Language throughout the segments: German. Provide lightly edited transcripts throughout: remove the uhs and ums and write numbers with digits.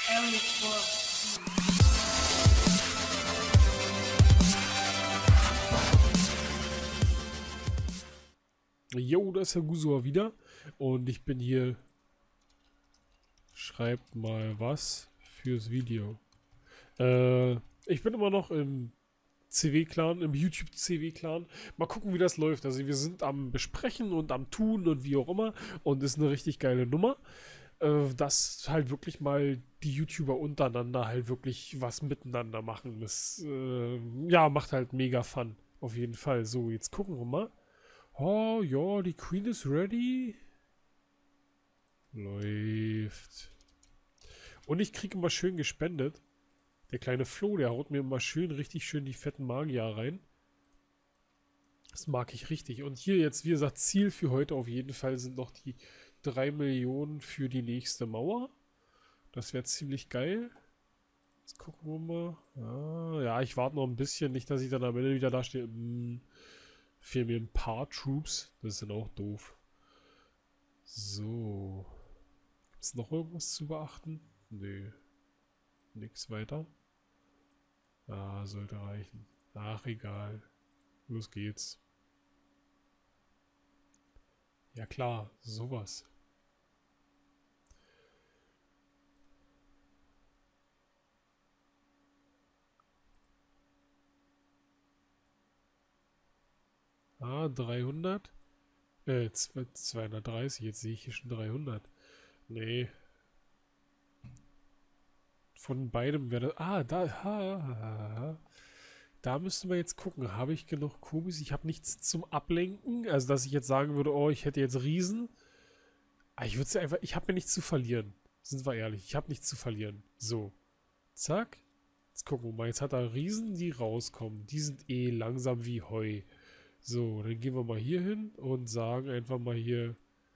Jo, da ist Herr Gusua wieder. Und ich bin hier. Schreibt mal was fürs Video. Ich bin immer noch im CW-Clan, im YouTube-CW-Clan. Mal gucken, wie das läuft. Also wir sind am Besprechen und am Tun und wie auch immer. Und ist eine richtig geile Nummer. Dass halt wirklich mal die YouTuber untereinander halt wirklich was miteinander machen. Das, ja, macht halt mega Fun. Auf jeden Fall. So, jetzt gucken wir mal. Oh, ja, die Queen ist ready. Läuft. Und ich kriege immer schön gespendet. Der kleine Flo, der haut mir immer schön, richtig schön die fetten Magier rein. Das mag ich richtig. Und hier jetzt, wie gesagt, Ziel für heute auf jeden Fall sind noch die 3 Millionen für die nächste Mauer. Das wäre ziemlich geil. Jetzt gucken wir mal. Ah, ja, ich warte noch ein bisschen. Nicht, dass ich dann am Ende wieder da stehe. Fehlen mir ein paar Troops. Das ist dann auch doof. So. Gibt es noch irgendwas zu beachten? Nö. Nix weiter. Ah, sollte reichen. Ach, egal. Los geht's. Ja klar, sowas. Ah, 300. 230. Jetzt sehe ich hier schon 300. Nee. Von beidem wäre das... Ah, da... Da müssten wir jetzt gucken. Habe ich genug Kubis? Ich habe nichts zum Ablenken. Also, dass ich jetzt sagen würde, oh, ich hätte jetzt Riesen. Aber ich würde einfach... Ich habe mir nichts zu verlieren. Sind wir ehrlich. Ich habe nichts zu verlieren. So. Zack. Jetzt gucken wir mal. Jetzt hat er Riesen, die rauskommen. Die sind eh langsam wie Heu. So, dann gehen wir mal hier hin und sagen einfach mal hier...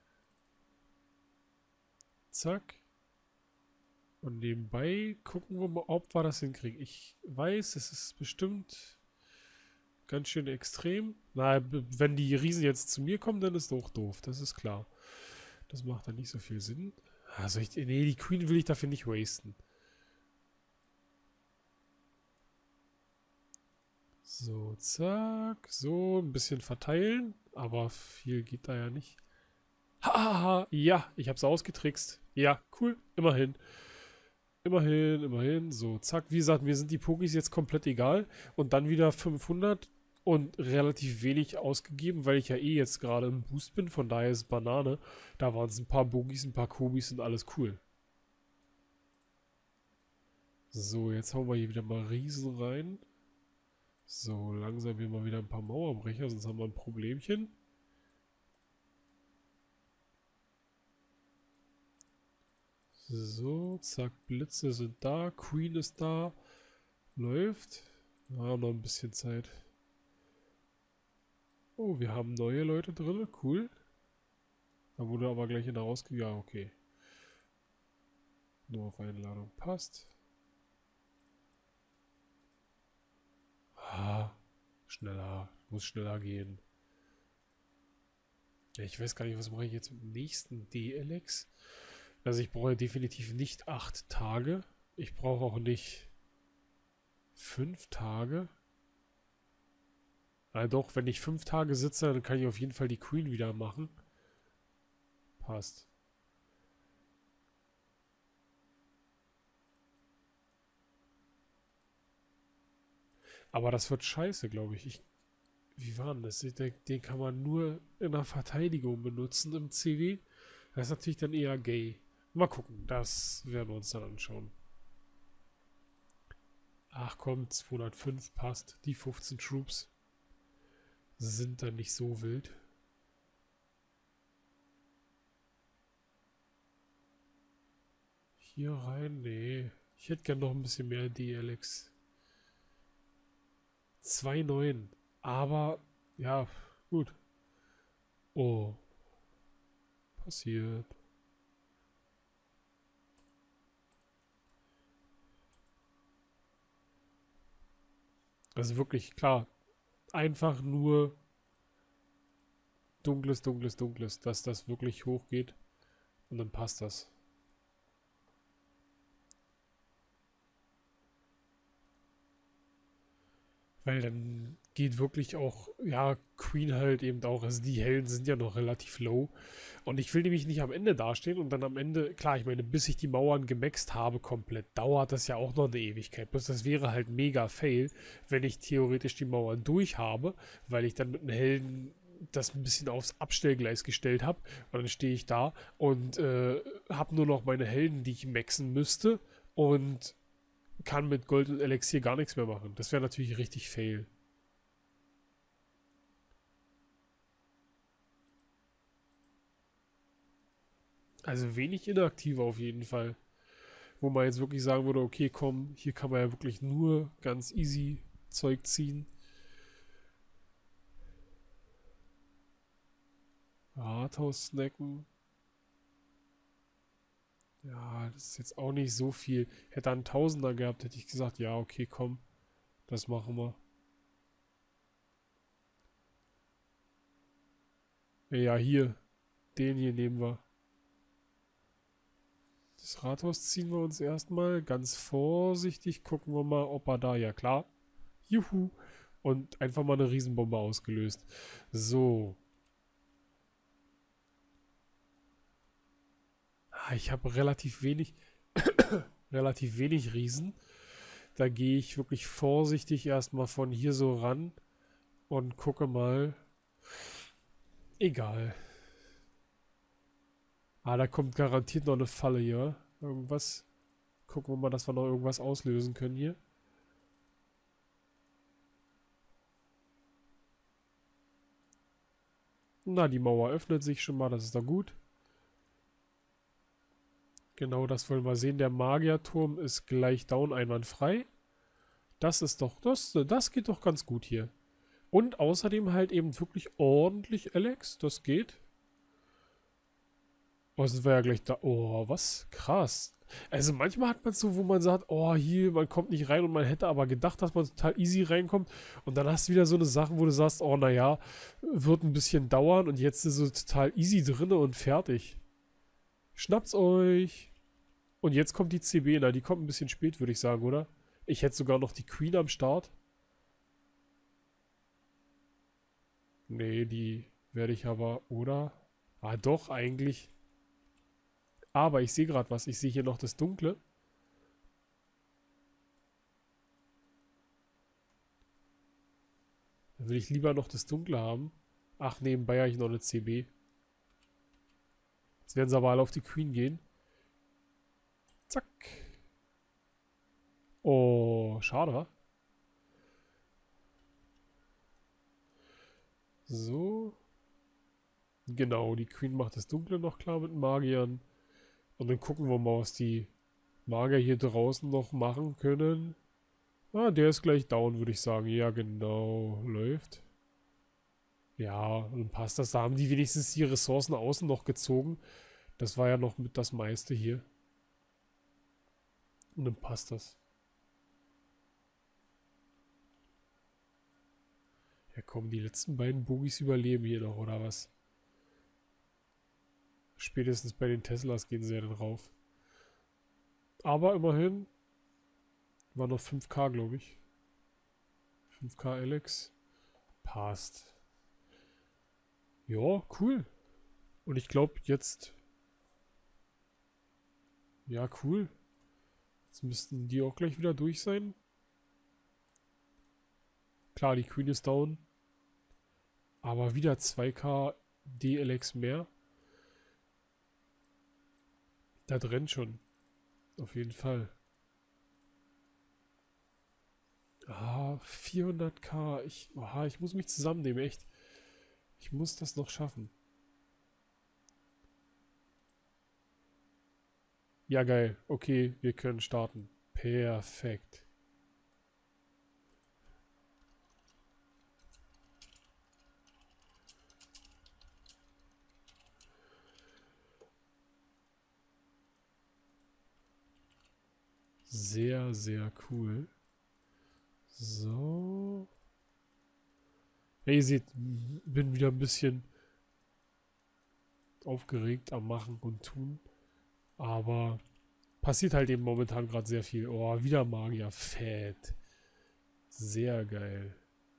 Zack. Und nebenbei gucken wir mal, ob wir das hinkriegen. Ich weiß, es ist bestimmt ganz schön extrem. Na, wenn die Riesen jetzt zu mir kommen, dann ist doch doof. Das ist klar. Das macht dann nicht so viel Sinn. Also nee, die Queen will ich dafür nicht wasten. So, zack. So, ein bisschen verteilen. Aber viel geht da ja nicht. Hahaha, ja, ich hab's ausgetrickst. Ja, cool, immerhin. Immerhin, immerhin. So, zack. Wie gesagt, mir sind die Pokis jetzt komplett egal. Und dann wieder 500 und relativ wenig ausgegeben, weil ich ja eh jetzt gerade im Boost bin. Von daher ist Banane. Da waren es ein paar Bogis, ein paar Kobis und alles cool. So, jetzt hauen wir hier wieder mal Riesen rein. So, langsam hier mal wieder ein paar Mauerbrecher, sonst haben wir ein Problemchen. So, zack, Blitze sind da, Queen ist da, läuft. Ja, noch ein bisschen Zeit. Oh, wir haben neue Leute drin, cool. Da wurde aber gleich in der rausgegangen. Ja, okay. Nur auf Einladung passt. Ah, schneller, muss schneller gehen. Ja, ich weiß gar nicht, was mache ich jetzt mit dem nächsten DLX? Also ich brauche definitiv nicht 8 Tage. Ich brauche auch nicht 5 Tage. Ah, doch, wenn ich 5 Tage sitze, dann kann ich auf jeden Fall die Queen wieder machen. Passt. Aber das wird scheiße, glaube ich. Wie war denn das? Den kann man nur in der Verteidigung benutzen im CW. Das ist natürlich dann eher gay. Mal gucken, das werden wir uns dann anschauen. Ach komm, 205 passt. Die 15 Troops sind dann nicht so wild. Hier rein? Nee. Ich hätte gern noch ein bisschen mehr DLX. 2,9. Aber, ja, gut. Oh. Passiert. Also wirklich, klar. Einfach nur dunkles, dunkles, dunkles, dass das wirklich hochgeht. Und dann passt das. Weil dann geht wirklich auch, ja, Queen halt eben auch, also die Helden sind ja noch relativ low. Und ich will nämlich nicht am Ende dastehen und dann am Ende, klar, ich meine, bis ich die Mauern gemaxt habe komplett, dauert das ja auch noch eine Ewigkeit. Bloß das wäre halt mega fail, wenn ich theoretisch die Mauern durch habe, weil ich dann mit einem Helden das ein bisschen aufs Abstellgleis gestellt habe. Und dann stehe ich da und habe nur noch meine Helden, die ich maxen müsste und kann mit Gold und Elixier gar nichts mehr machen. Das wäre natürlich richtig fail. Also wenig inaktiver auf jeden Fall. Wo man jetzt wirklich sagen würde, okay, komm, hier kann man ja wirklich nur ganz easy Zeug ziehen. Rathaus snacken. Ja, das ist jetzt auch nicht so viel. Hätte er einen Tausender gehabt, hätte ich gesagt, ja, okay, komm, das machen wir. Ja, hier, den hier nehmen wir. Das Rathaus ziehen wir uns erstmal ganz vorsichtig. Gucken wir mal, ob er da, ja klar. Juhu. Und einfach mal eine Riesenbombe ausgelöst. So. Ich habe relativ wenig Riesen. Da gehe ich wirklich vorsichtig erstmal von hier so ran und gucke mal. Egal. Da kommt garantiert noch eine Falle hier. Irgendwas. Gucken wir mal, dass wir noch irgendwas auslösen können hier. Na, die Mauer öffnet sich schon mal, das ist doch gut. Genau, das wollen wir sehen. Der Magierturm ist gleich down, einwandfrei. Das ist doch, das geht doch ganz gut hier. Und außerdem halt eben wirklich ordentlich, Alex. Das geht. Oh, sind wir ja gleich da. Oh, was? Krass. Also manchmal hat man es so, wo man sagt, oh, hier, man kommt nicht rein und man hätte aber gedacht, dass man total easy reinkommt. Und dann hast du wieder so eine Sache, wo du sagst, oh, naja, wird ein bisschen dauern und jetzt ist so total easy drinne und fertig. Schnappt's euch. Und jetzt kommt die CB, na, die kommt ein bisschen spät, würde ich sagen, oder? Ich hätte sogar noch die Queen am Start. Nee, die werde ich aber, oder? Ah, doch, eigentlich. Aber ich sehe gerade was. Ich sehe hier noch das Dunkle. Dann will ich lieber noch das Dunkle haben. Ach, nebenbei habe ich noch eine CB. Jetzt werden sie aber alle auf die Queen gehen. Zack. Oh, schade, wa? So. Genau, die Queen macht das Dunkle noch klar mit Magiern. Und dann gucken wir mal, was die Magier hier draußen noch machen können. Ah, der ist gleich down, würde ich sagen. Ja, genau. Läuft. Ja, dann passt das. Da haben die wenigstens die Ressourcen außen noch gezogen. Das war ja noch mit das meiste hier. Und dann passt das. Ja komm, die letzten beiden Bogis überleben hier noch, oder was? Spätestens bei den Teslas gehen sie ja dann rauf. Aber immerhin war noch 5K, glaube ich. 5K Alex. Passt. Ja, cool. Und ich glaube jetzt... Ja, cool. Jetzt müssten die auch gleich wieder durch sein. Klar, die Queen ist down. Aber wieder 2K DLX mehr. Da brennt schon. Auf jeden Fall. 400k. Ich muss mich zusammennehmen, echt. Ich muss das noch schaffen. Ja, geil. Okay, wir können starten. Perfekt. Sehr, sehr cool. So. Ja, ihr seht, bin wieder ein bisschen aufgeregt am Machen und Tun. Aber passiert halt eben momentan gerade sehr viel. Oh, wieder Magier. Fett. Sehr geil.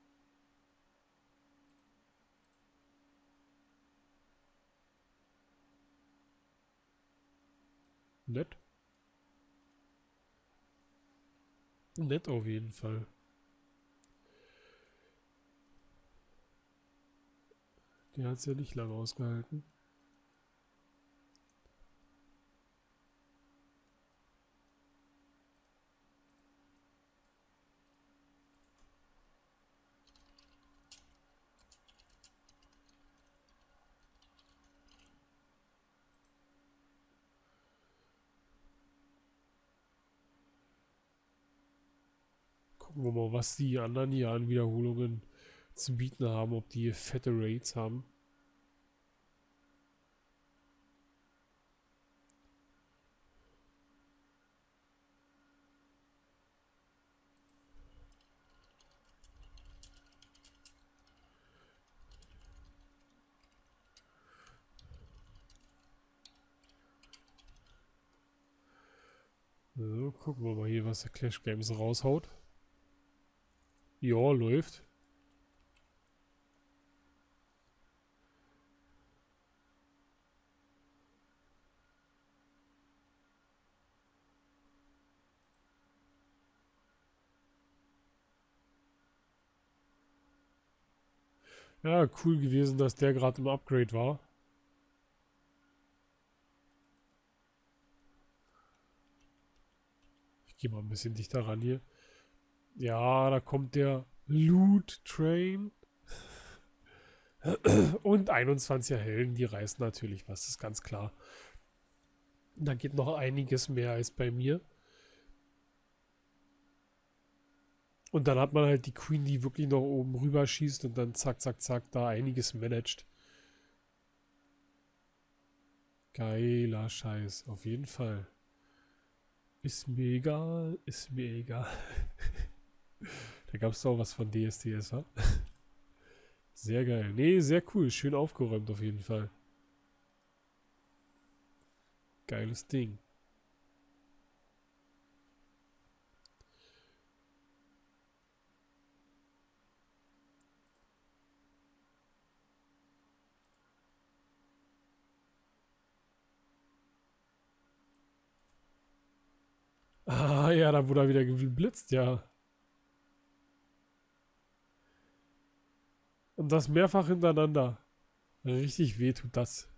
Nett. Nett auf jeden Fall. Der hat es ja nicht lange ausgehalten. Gucken wir mal, was die anderen hier an Wiederholungen zu bieten haben, ob die fette Raids haben. So, gucken wir mal hier, was der Clash Games raushaut. Ja, läuft. Ja, cool gewesen, dass der gerade im Upgrade war. Ich gehe mal ein bisschen dichter ran hier. Ja, da kommt der Loot Train. Und 21er Helden, die reißen natürlich was, das ist ganz klar. Da geht noch einiges mehr als bei mir. Und dann hat man halt die Queen, die wirklich noch oben rüber schießt und dann zack, zack, zack, da einiges managt. Geiler Scheiß, auf jeden Fall. Ist mir egal, ist mir egal. Da gab es doch was von DSDS, wa? Sehr geil. Nee, sehr cool. Schön aufgeräumt auf jeden Fall. Geiles Ding. Ah, ja, da wurde er wieder geblitzt, ja. Und das mehrfach hintereinander. Richtig weh tut das.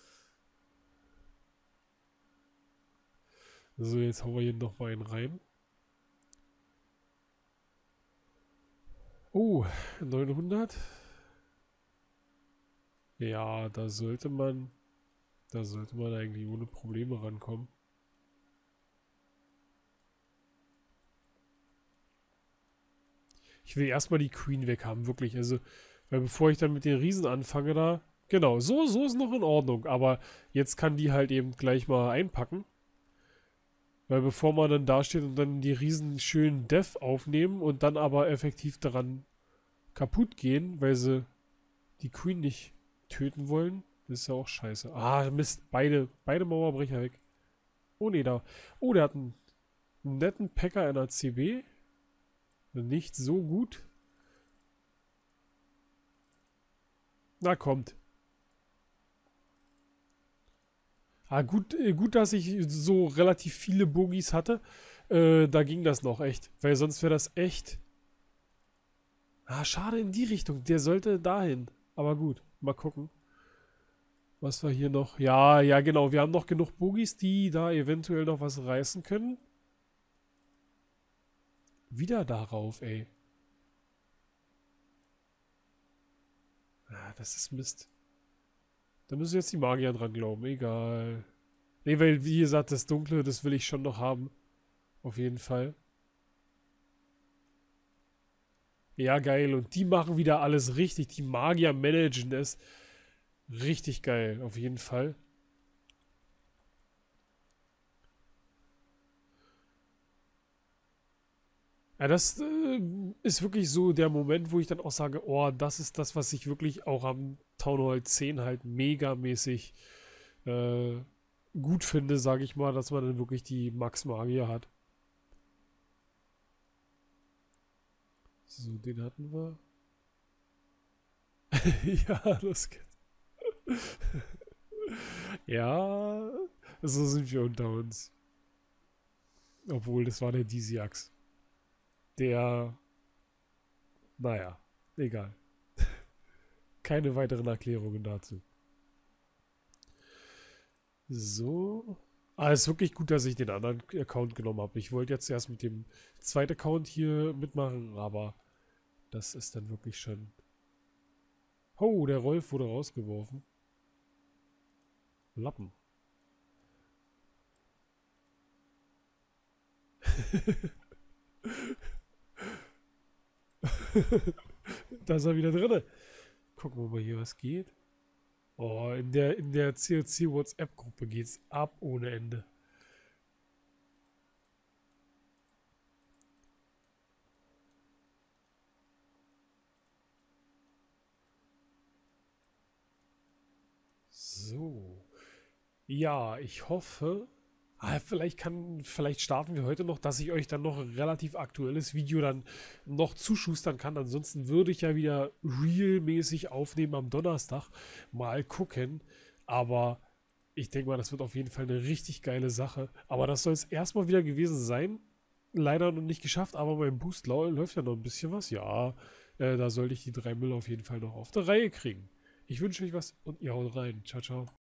So, jetzt hauen wir hier nochmal einen rein. Oh, 900. Ja, da sollte man eigentlich ohne Probleme rankommen. Ich will erstmal die Queen weg haben, wirklich. Also, weil bevor ich dann mit den Riesen anfange da, genau, so ist noch in Ordnung. Aber jetzt kann die halt eben gleich mal einpacken. Weil bevor man dann dasteht und dann die Riesen schön Death aufnehmen und dann aber effektiv daran kaputt gehen, weil sie die Queen nicht töten wollen, das ist ja auch scheiße. Ah, Mist, beide Mauerbrecher weg. Oh nee, da. Oh, der hat einen netten Packer in der CB. Nicht so gut. Na, kommt. Ah, gut, dass ich so relativ viele Bogies hatte. Da ging das noch echt. Weil sonst wäre das echt. Ah, schade in die Richtung. Der sollte dahin. Aber gut, mal gucken. Was wir hier noch. Ja, ja, genau. Wir haben noch genug Bogies, die da eventuell noch was reißen können. Wieder darauf, ey. Ah, das ist Mist. Da müssen jetzt die Magier dran glauben. Egal. Nee, weil, wie gesagt, das Dunkle, das will ich schon noch haben. Auf jeden Fall. Ja, geil. Und die machen wieder alles richtig. Die Magier managen es. Richtig geil. Auf jeden Fall. Ja, das ist wirklich so der Moment, wo ich dann auch sage, oh, das ist das, was ich wirklich auch am Town Hall 10 halt megamäßig äh, gut finde, sage ich mal, dass man dann wirklich die Max Magier hat. So, den hatten wir. Ja, das geht. Ja, so sind wir unter uns. Obwohl, das war der Disiax. Der, naja, egal. Keine weiteren Erklärungen dazu. So. Ah, ist wirklich gut, dass ich den anderen Account genommen habe. Ich wollte jetzt erst mit dem zweiten Account hier mitmachen, aber das ist dann wirklich schon... Oh, der Rolf wurde rausgeworfen. Lappen. Da ist er wieder drin. Gucken wir mal hier, was geht. Oh, in der COC WhatsApp-Gruppe geht's ab ohne Ende. So. Ja, ich hoffe. Vielleicht starten wir heute noch, dass ich euch dann noch ein relativ aktuelles Video dann noch zuschustern kann. Ansonsten würde ich ja wieder real-mäßig aufnehmen am Donnerstag. Mal gucken. Aber ich denke mal, das wird auf jeden Fall eine richtig geile Sache. Aber das soll es erstmal wieder gewesen sein. Leider noch nicht geschafft, aber beim Boost läuft ja noch ein bisschen was. Ja, da sollte ich die 3 Müll auf jeden Fall noch auf der Reihe kriegen. Ich wünsche euch was und ihr haut rein. Ciao, ciao.